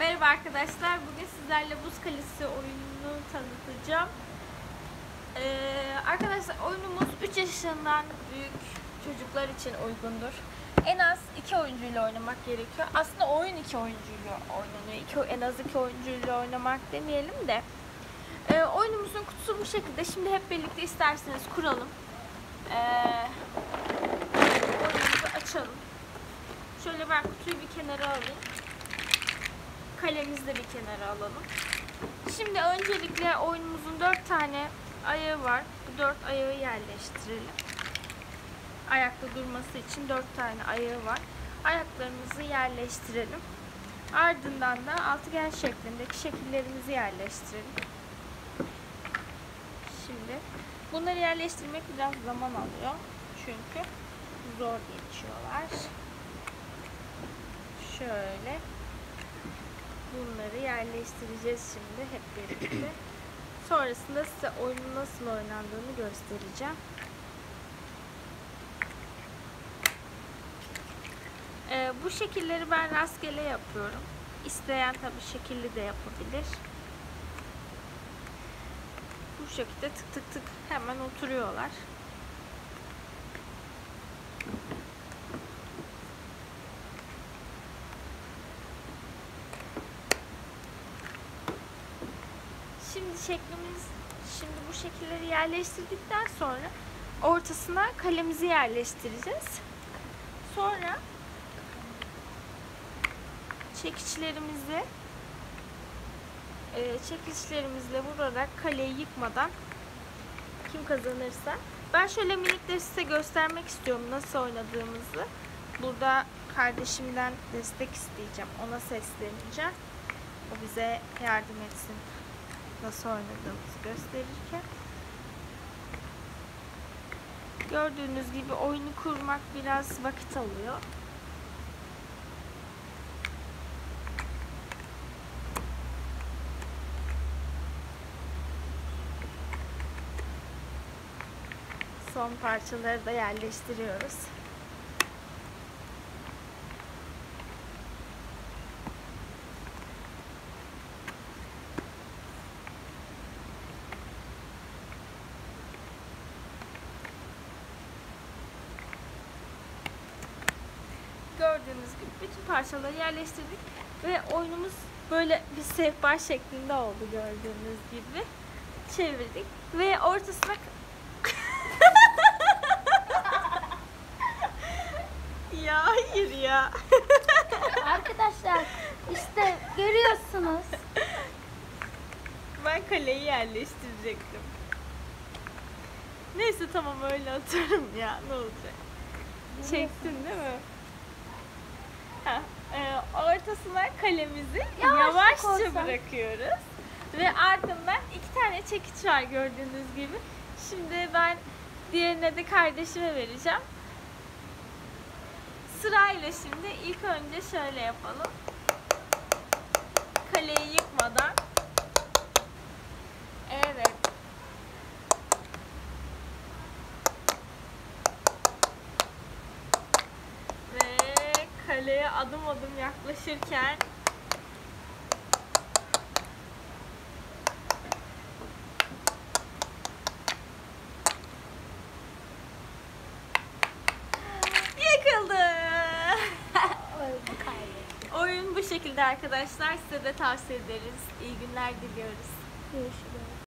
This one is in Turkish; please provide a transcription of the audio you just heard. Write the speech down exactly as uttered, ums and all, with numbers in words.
Merhaba arkadaşlar. Bugün sizlerle Buz Kalesi oyununu tanıtacağım. Ee, arkadaşlar oyunumuz üç yaşından büyük çocuklar için uygundur. En az iki oyuncuyla oynamak gerekiyor. Aslında oyun iki oyuncuyla oynanıyor. İki, en az iki oyuncuyla oynamak demeyelim de. Ee, oyunumuzun kutusu bu şekilde. Şimdi hep birlikte isterseniz kuralım. Ee, oyunumuzu açalım. Şöyle ben kutuyu bir kenara alayım. Kalemizi de bir kenara alalım. Şimdi öncelikle oyunumuzun dört tane ayağı var. Bu dört ayağı yerleştirelim. Ayakta durması için dört tane ayağı var. Ayaklarımızı yerleştirelim. Ardından da altıgen şeklindeki şekillerimizi yerleştirelim. Şimdi bunları yerleştirmek biraz zaman alıyor. Çünkü zor geçiyorlar. Şöyle bunları yerleştireceğiz şimdi hep birlikte. Sonrasında size oyunun nasıl oynandığını göstereceğim. Ee, bu şekilleri ben rastgele yapıyorum. İsteyen tabii şekilli de yapabilir. Bu şekilde tık tık tık hemen oturuyorlar. Şimdi şeklimiz, şimdi bu şekilleri yerleştirdikten sonra ortasına kalemizi yerleştireceğiz. Sonra çekiçlerimizi e, çekiçlerimizle vurarak kaleyi yıkmadan kim kazanırsa. Ben şöyle minikleri size göstermek istiyorum nasıl oynadığımızı. Burada kardeşimden destek isteyeceğim. Ona sesleneceğim. O bize yardım etsin. Nasıl oynadığımızı gösterirken. Gördüğünüz gibi oyunu kurmak biraz vakit alıyor. Son parçaları da yerleştiriyoruz. Gördüğünüz gibi bütün parçaları yerleştirdik ve oyunumuz böyle bir sehpa şeklinde oldu gördüğünüz gibi. Çevirdik ve ortasına ya hayır ya. Arkadaşlar işte görüyorsunuz. Ben kaleyi yerleştirecektim. Neyse tamam öyle atarım ya, ne olacak. Çektin değil mi? Ha, e, ortasına kalemizi Yavaşça yavaşça koysan. bırakıyoruz. Ve ardından iki tane çekiç var gördüğünüz gibi. Şimdi ben diğerine de kardeşime vereceğim. Sırayla şimdi ilk önce şöyle yapalım. Kaleyi yıkmadan. Evet. Ve kaleye adım adım yaklaşırken yıkıldı. Oyun bu şekilde arkadaşlar. Size de tavsiye ederiz. İyi günler diliyoruz. Görüşürüz.